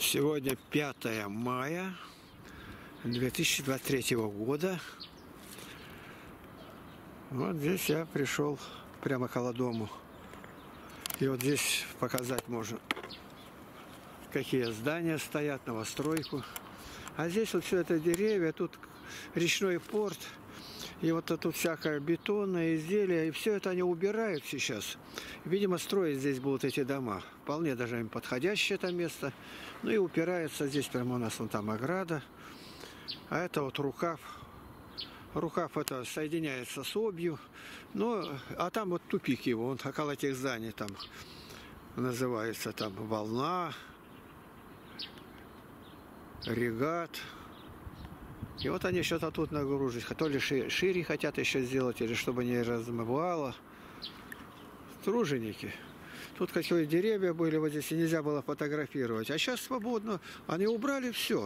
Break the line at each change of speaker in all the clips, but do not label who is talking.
Сегодня 5 мая 2023 года. Вот здесь я пришел прямо около дому. И вот здесь показать можно, какие здания стоят, новостройку. А здесь вот все это деревья, тут речной порт. И вот тут всякое бетонное изделие. И все это они убирают сейчас. Видимо, строить здесь будут эти дома. Вполне даже им подходящее это место. Ну и упирается здесь прямо у нас вон там ограда. А это вот рукав. Рукав это соединяется с обью. Ну, а там вот тупик его. Он около этих зданий там называется там Волна, Регат. И вот они что-то тут нагружить. То ли шире хотят еще сделать, или чтобы не размывало. Труженики. Тут какие деревья были, вот здесь и нельзя было фотографировать. А сейчас свободно. Они убрали все.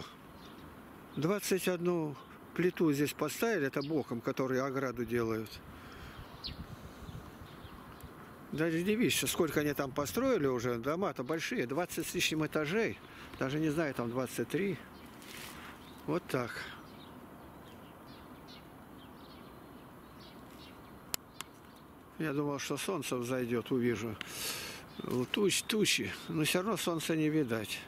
21 плиту здесь поставили, это боком, которые ограду делают. Даже не видишь, сколько они там построили уже. Дома-то большие, 20 с лишним этажей. Даже не знаю, там 23. Вот так. Я думал, что солнце взойдет, увижу. Тучи, но все равно солнца не видать.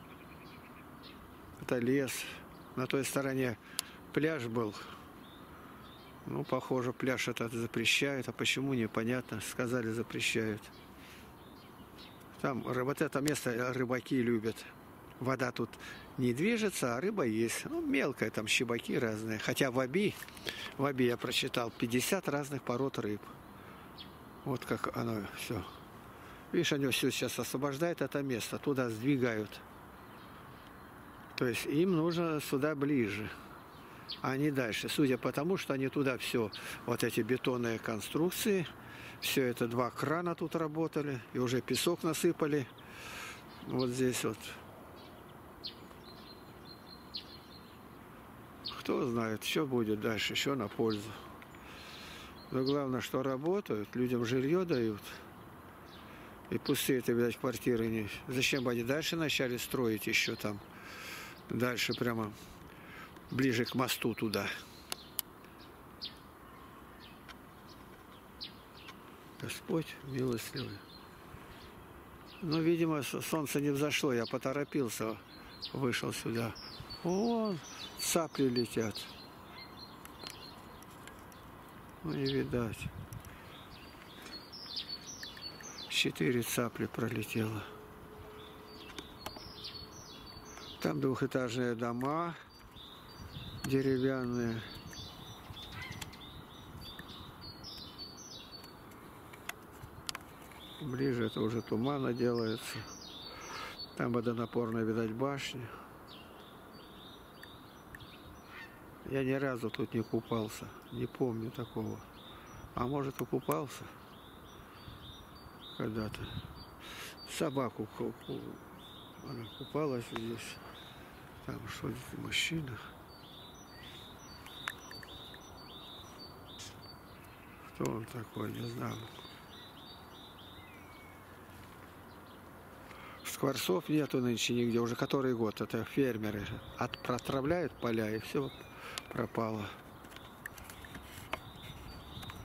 Это лес. На той стороне пляж был. Ну, похоже, пляж этот запрещают. А почему, непонятно. Сказали, запрещают. Там вот это место рыбаки любят. Вода тут не движется, а рыба есть. Ну, мелкая, там щебаки разные. Хотя в Оби я прочитал 50 разных пород рыб. Вот как оно все. Видишь, они все сейчас освобождают это место, туда сдвигают. То есть им нужно сюда ближе, а не дальше. Судя по тому, что они туда все, вот эти бетонные конструкции, все это 2 крана тут работали, и уже песок насыпали. Вот здесь вот. Кто знает, что будет дальше, еще на пользу. Но главное, что работают, людям жилье дают. И пустые это, видать, квартиры не. Зачем бы они дальше начали строить еще там? Дальше прямо ближе к мосту туда. Господь милостливый. Ну, видимо, солнце не взошло. Я поторопился, вышел сюда. Вон цапли летят. Ну, не видать. 4 цапли пролетело. Там двухэтажные дома деревянные. Ближе это уже тумана делается. Там водонапорная, видать, башня. Я ни разу тут не купался. Не помню такого. А может, и купался когда-то. Собаку она купалась здесь. Там что-то мужчина. Кто он такой, не знаю. Скворцов нету нынче нигде. Уже который год. Это фермеры протравляют поля, и все пропало.